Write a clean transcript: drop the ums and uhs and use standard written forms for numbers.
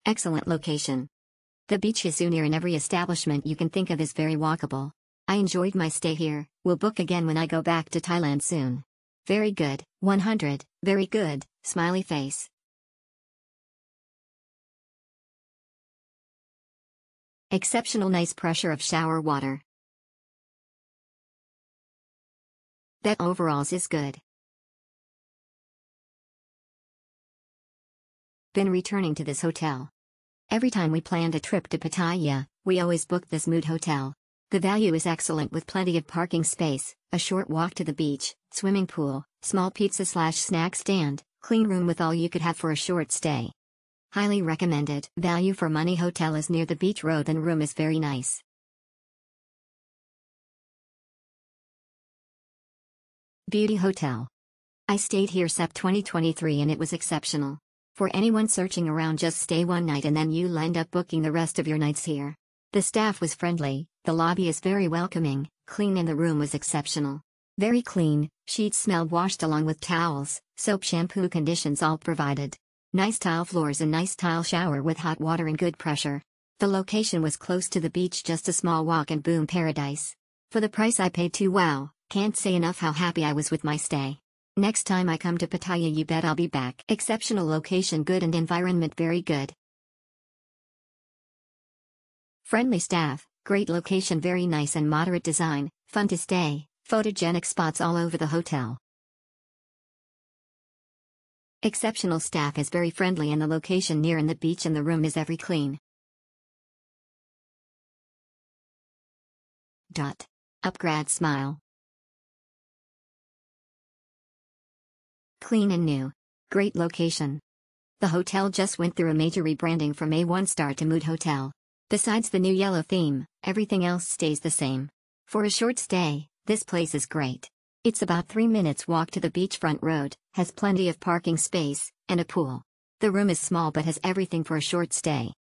Excellent location. The beach is so near and every establishment you can think of is very walkable. I enjoyed my stay here, will book again when I go back to Thailand soon. Very good, 100, very good, smiley face. Exceptional nice pressure of shower water. That overalls is good. Been returning to this hotel. Every time we planned a trip to Pattaya, we always booked this Mood Hotel. The value is excellent with plenty of parking space, a short walk to the beach, swimming pool, small pizza/snack stand, clean room with all you could have for a short stay. Highly recommended. Value for money. Hotel is near the beach road and room is very nice. Beauty Hotel. I stayed here Sep 2023 and it was exceptional. For anyone searching around, just stay one night and then you'll end up booking the rest of your nights here. The staff was friendly, the lobby is very welcoming, clean and the room was exceptional. Very clean, sheets smelled washed along with towels, soap, shampoo, conditions all provided. Nice tile floors and nice tile shower with hot water and good pressure. The location was close to the beach, just a small walk and boom, paradise. For the price I paid too, wow, can't say enough how happy I was with my stay. Next time I come to Pattaya you bet I'll be back. Exceptional location, good and environment very good. Friendly staff, great location, very nice and moderate design, fun to stay, photogenic spots all over the hotel. Exceptional staff is very friendly and the location near in the beach and the room is very clean. Upgrade smile. Clean and new. Great location. The hotel just went through a major rebranding from A1 Star to Mood Hotel. Besides the new yellow theme, everything else stays the same. For a short stay, this place is great. It's about 3 minutes walk to the beachfront road, has plenty of parking space, and a pool. The room is small but has everything for a short stay.